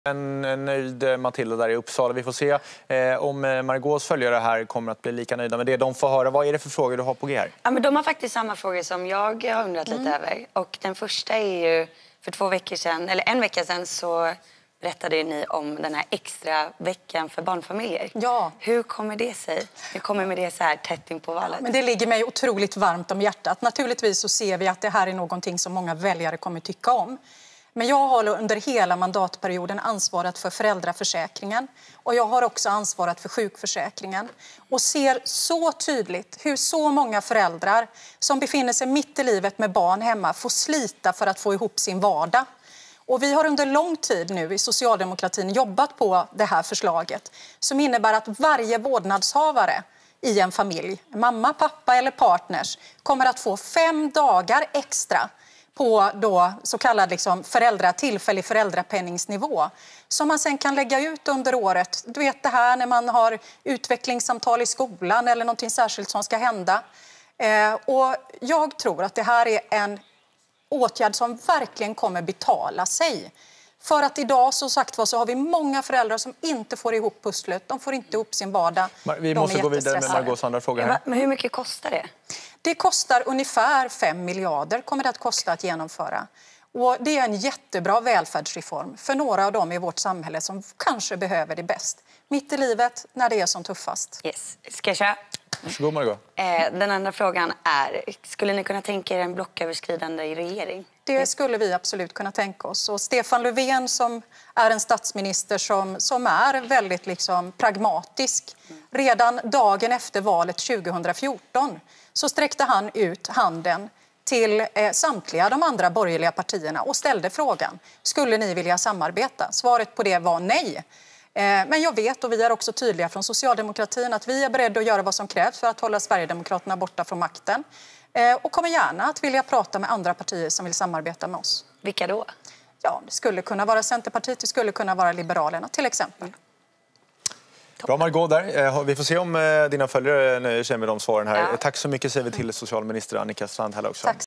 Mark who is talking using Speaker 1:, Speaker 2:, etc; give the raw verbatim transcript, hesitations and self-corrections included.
Speaker 1: En nöjd Matilda där i Uppsala. Vi får se eh, om Margaux följare här kommer att bli lika nöjda med det de får höra. Vad är det för frågor du har på G här?
Speaker 2: Ja, men de har faktiskt samma frågor som jag har undrat lite mm. över. Och den första är ju för två veckor sedan, eller en vecka sedan så berättade ni om den här extra veckan för barnfamiljer.
Speaker 3: Ja.
Speaker 2: Hur kommer det sig? Hur kommer med det så här tätt in på valet?
Speaker 3: Ja, men det ligger mig otroligt varmt om hjärtat. Naturligtvis så ser vi att det här är någonting som många väljare kommer tycka om. Men jag har under hela mandatperioden ansvarat för föräldraförsäkringen och jag har också ansvarat för sjukförsäkringen och ser så tydligt hur så många föräldrar som befinner sig mitt i livet med barn hemma får slita för att få ihop sin vardag. Och vi har under lång tid nu i socialdemokratin jobbat på det här förslaget som innebär att varje vårdnadshavare i en familj, mamma, pappa eller partners, kommer att få fem dagar extra på då så kallad liksom föräldra, tillfällig föräldrapenningsnivå som man sen kan lägga ut under året. Du vet det här när man har utvecklingssamtal i skolan eller någonting särskilt som ska hända. Eh, och jag tror att det här är en åtgärd som verkligen kommer betala sig. För att idag så sagt var så har vi många föräldrar som inte får ihop pusslet. De får inte ihop sin vardag.
Speaker 1: Vi måste gå vidare med Margaux andra fråga här.
Speaker 2: Men hur mycket kostar det?
Speaker 3: Det kostar ungefär fem miljarder kommer det att kosta att genomföra. Och det är en jättebra välfärdsreform för några av dem i vårt samhälle som kanske behöver det bäst. Mitt i livet när det är som tuffast.
Speaker 2: Yes. Ska jag köra?
Speaker 1: Varsågod Margaux.
Speaker 2: Eh, den andra frågan är, skulle ni kunna tänka er en blocköverskridande i regering?
Speaker 3: Det skulle vi absolut kunna tänka oss. Och Stefan Löfven som är en statsminister som, som är väldigt liksom pragmatisk. Mm. Redan dagen efter valet tjugohundrafjorton så sträckte han ut handen till eh, samtliga de andra borgerliga partierna och ställde frågan, skulle ni vilja samarbeta? Svaret på det var nej. Men jag vet och vi är också tydliga från socialdemokratin att vi är beredda att göra vad som krävs för att hålla Sverigedemokraterna borta från makten. Och kommer gärna att vilja prata med andra partier som vill samarbeta med oss.
Speaker 2: Vilka då?
Speaker 3: Ja, det skulle kunna vara Centerpartiet, det skulle kunna vara Liberalerna till exempel. Mm.
Speaker 1: Bra Margaux där. Vi får se om dina följare nöjer sig med de svaren här.
Speaker 3: Ja.
Speaker 1: Tack så mycket säger vi till socialminister Annika Strandhäll också.
Speaker 3: Tack.